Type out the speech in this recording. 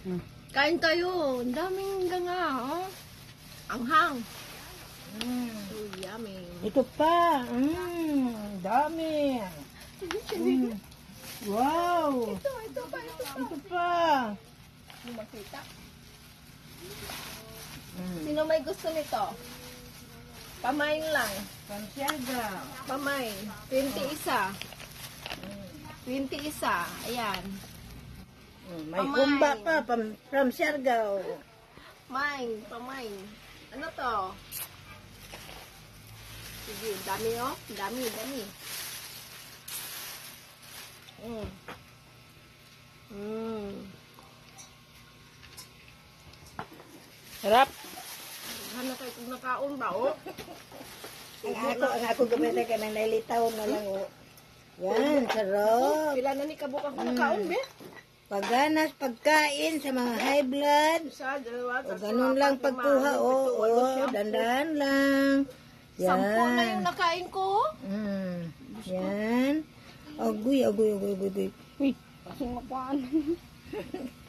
Kain kayo. Ang daming ganga, oh. Anghang. So yummy. Ito pa. Dami. Wow. Ito pa. Ito pa. Hindi makita. Sino may gusto nito? Pamain lang. Pansiaga. Pamain. 20 isa. 20 isa. Ayan. May kumba pa. From Siargao. Pamain. Ano to? Sige, dami oh. Dami. Sarap. Hana kayo kung nakaon ba oh? Ang ako gumita ka ng nailitaw na lang oh. Yan, sarap. Pila na ni kabukang kung nakaon be? Pagganas, pagkain sa mga high blood. Isa, dalawa, O ganun lang pagkuha oh. Dandan lang. Yan. 10 na yung nakain ko. Yan. Agoy. Uy, kasing makuhaan.